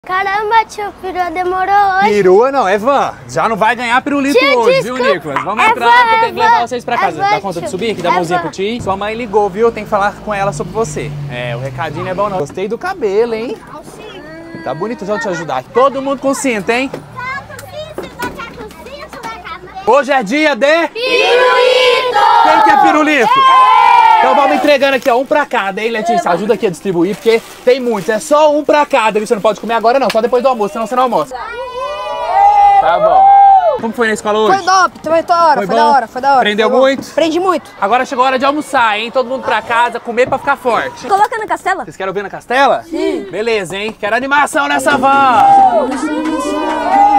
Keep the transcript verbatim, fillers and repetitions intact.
Caramba, tio, perua demorou hoje. Perua não, é van. Já não vai ganhar pirulito Tio, hoje, desculpa. viu, Nicolas? Vamos É entrar, van, vou ter é que levar van, vocês pra é casa. van, Dá conta de tio. subir aqui? Dá É a mãozinha van. pro tio. Sua mãe ligou, viu? Tem que falar com ela sobre você. É, o recadinho não é bom não. Gostei do cabelo, hein? Tá bonito, já vou te ajudar. Todo mundo com cinto, hein? Hoje é dia de... Pirulito! Quem quer pirulito? Então vamos entregando aqui, ó, um pra cada, hein, Letícia? Ajuda aqui a distribuir, porque tem muitos. É só um pra cada, viu? Você não pode comer agora não, só depois do almoço, senão você não almoça. Tá bom. Como foi na escola hoje? Foi top, foi da hora, Foi foi, bom? da hora, foi da hora. Aprendeu foi bom. muito? Aprendi muito. Agora chegou a hora de almoçar, hein? Todo mundo pra casa, comer pra ficar forte. Coloca na castela. Vocês querem ver na castela? Sim. Beleza, hein? Quero animação nessa van!